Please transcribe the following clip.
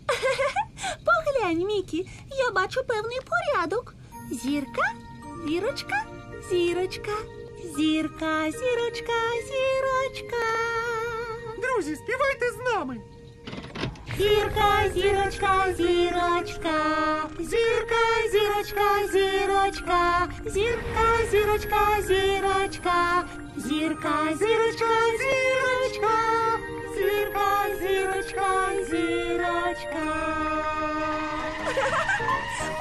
Поглянь, Мікі, я бачу певний порядок. Зірка, зірочка, зірочка, зірка, зірочка, зірочка. Друзі, співайте з нами. Зірка, зірочка, зірочка, зірка, зірочка, зірочка, зірка, зірочка, зірочка, зірка, зірочка, зірочка, зірка, зірочка, зірочка.